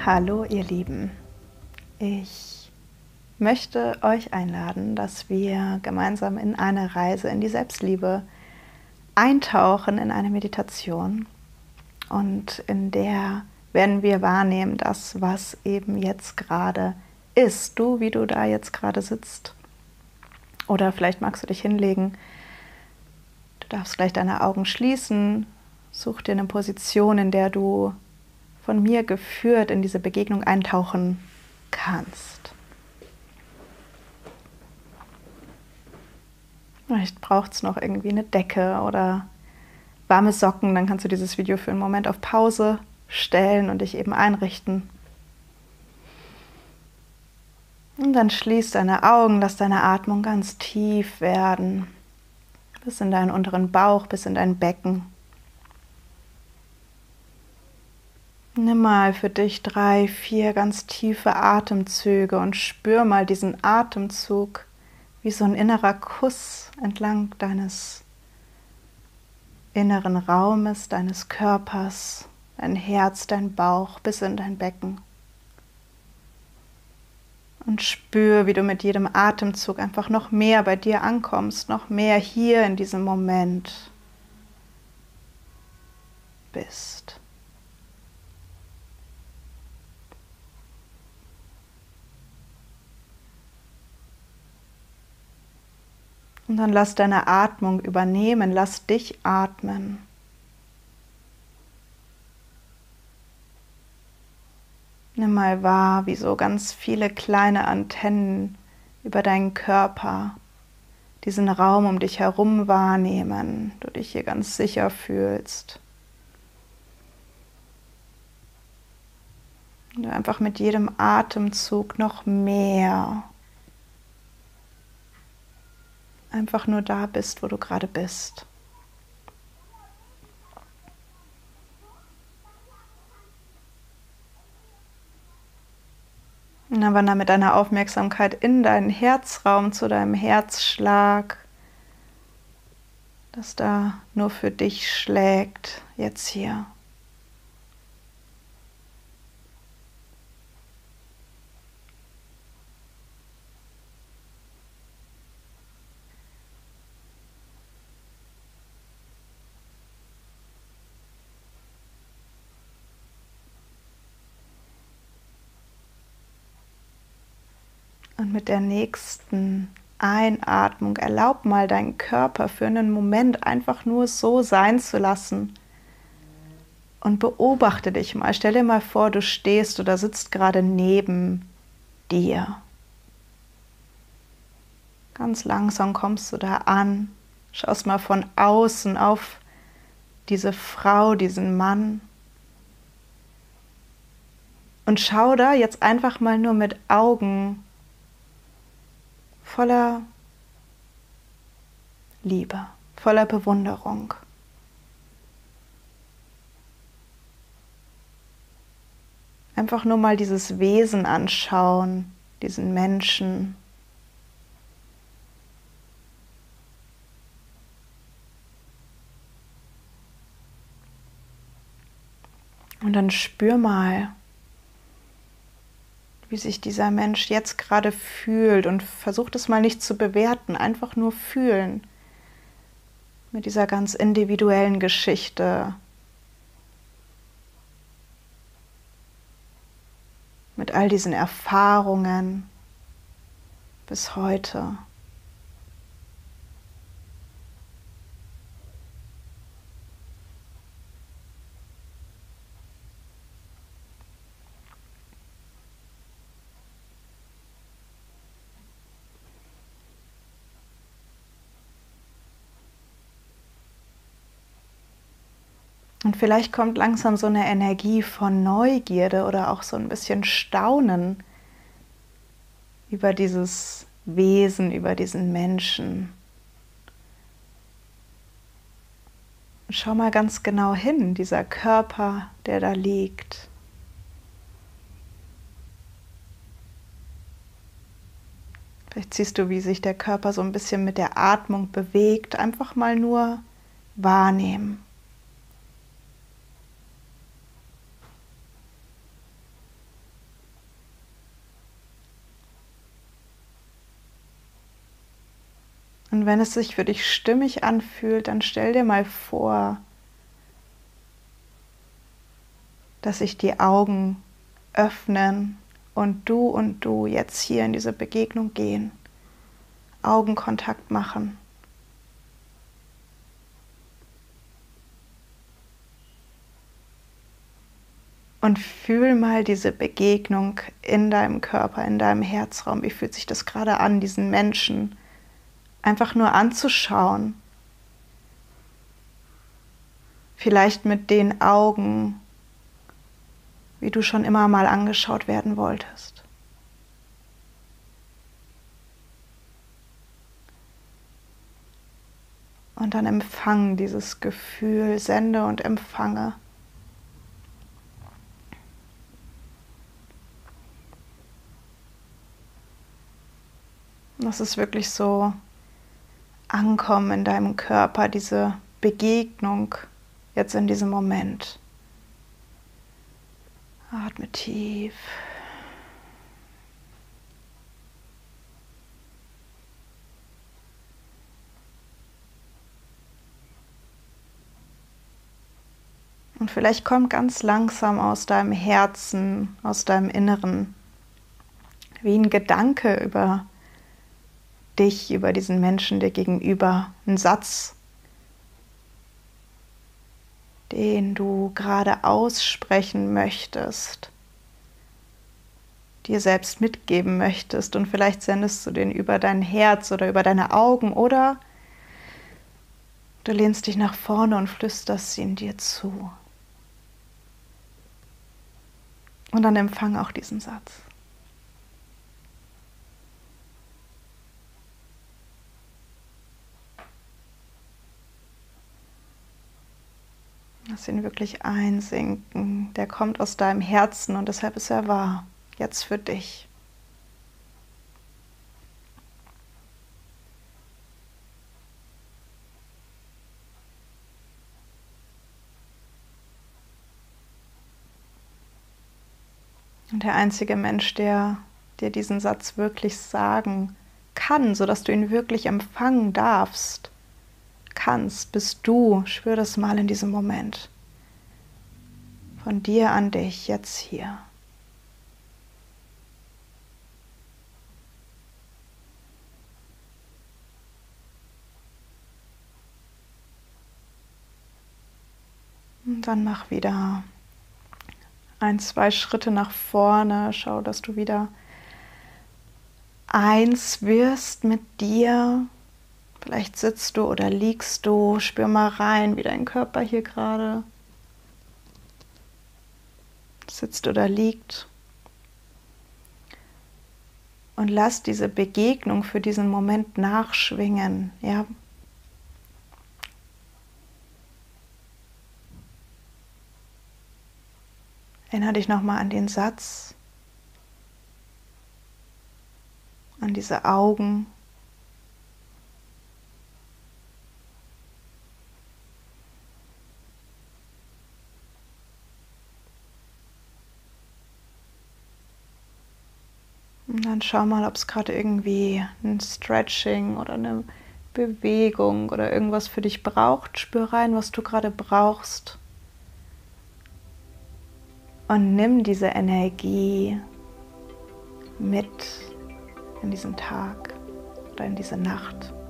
Hallo ihr Lieben, ich möchte euch einladen, dass wir gemeinsam in eine Reise in die Selbstliebe eintauchen, in eine Meditation, und in der werden wir wahrnehmen, das, was eben jetzt gerade ist, du, wie du da jetzt gerade sitzt. Oder vielleicht magst du dich hinlegen, du darfst gleich deine Augen schließen, such dir eine Position, in der du von mir geführt in diese Begegnung eintauchen kannst. Vielleicht braucht es noch irgendwie eine Decke oder warme Socken, dann kannst du dieses Video für einen Moment auf Pause stellen und dich eben einrichten. Und dann schließ deine Augen, lass deine Atmung ganz tief werden, bis in deinen unteren Bauch, bis in dein Becken. Nimm mal für dich 3, 4 ganz tiefe Atemzüge und spür mal diesen Atemzug wie so ein innerer Kuss entlang deines inneren Raumes, deines Körpers, dein Herz, dein Bauch bis in dein Becken. Und spür, wie du mit jedem Atemzug einfach noch mehr bei dir ankommst, noch mehr hier in diesem Moment bist. Und dann lass deine Atmung übernehmen, lass dich atmen. Nimm mal wahr, wie so ganz viele kleine Antennen über deinen Körper diesen Raum um dich herum wahrnehmen, du dich hier ganz sicher fühlst. Und du einfach mit jedem Atemzug noch mehr einfach nur da bist, wo du gerade bist. Und dann wandere mit deiner Aufmerksamkeit in deinen Herzraum, zu deinem Herzschlag, das da nur für dich schlägt, jetzt hier. Und mit der nächsten Einatmung erlaub mal deinen Körper für einen Moment einfach nur so sein zu lassen. Und beobachte dich mal. Stell dir mal vor, du stehst oder sitzt gerade neben dir. Ganz langsam kommst du da an. Schaust mal von außen auf diese Frau, diesen Mann. Und schau da jetzt einfach mal nur mit Augen voller Liebe, voller Bewunderung. Einfach nur mal dieses Wesen anschauen, diesen Menschen. Und dann spür mal, wie sich dieser Mensch jetzt gerade fühlt, und versuch das mal nicht zu bewerten, einfach nur fühlen mit dieser ganz individuellen Geschichte, mit all diesen Erfahrungen bis heute. Und vielleicht kommt langsam so eine Energie von Neugierde oder auch so ein bisschen Staunen über dieses Wesen, über diesen Menschen. Schau mal ganz genau hin, dieser Körper, der da liegt. Vielleicht siehst du, wie sich der Körper so ein bisschen mit der Atmung bewegt. Einfach mal nur wahrnehmen. Und wenn es sich für dich stimmig anfühlt, dann stell dir mal vor, dass sich die Augen öffnen und du jetzt hier in diese Begegnung gehen, Augenkontakt machen. Und fühl mal diese Begegnung in deinem Körper, in deinem Herzraum. Wie fühlt sich das gerade an, diesen Menschen einfach nur anzuschauen? Vielleicht mit den Augen, wie du schon immer mal angeschaut werden wolltest. Und dann empfang dieses Gefühl, sende und empfange. Das ist wirklich so ankommen in deinem Körper, diese Begegnung jetzt in diesem Moment. Atme tief. Und vielleicht kommt ganz langsam aus deinem Herzen, aus deinem Inneren, wie ein Gedanke über dich, über diesen Menschen dir gegenüber, ein Satz, den du gerade aussprechen möchtest, dir selbst mitgeben möchtest, und vielleicht sendest du den über dein Herz oder über deine Augen oder du lehnst dich nach vorne und flüsterst ihn dir zu. Und dann empfang auch diesen Satz. Lass ihn wirklich einsinken. Der kommt aus deinem Herzen und deshalb ist er wahr. Jetzt für dich. Und der einzige Mensch, der dir diesen Satz wirklich sagen kann, sodass du ihn wirklich empfangen darfst, bist du. Spür das mal in diesem Moment. Von dir an dich, jetzt hier. Und dann mach wieder 1, 2 Schritte nach vorne. Schau, dass du wieder eins wirst mit dir. Vielleicht sitzt du oder liegst du. Spür mal rein, wie dein Körper hier gerade sitzt oder liegt. Und lass diese Begegnung für diesen Moment nachschwingen. Ja? Erinnere dich nochmal an den Satz, an diese Augen. Und dann schau mal, ob es gerade irgendwie ein Stretching oder eine Bewegung oder irgendwas für dich braucht. Spür rein, was du gerade brauchst. Und nimm diese Energie mit in diesen Tag oder in diese Nacht.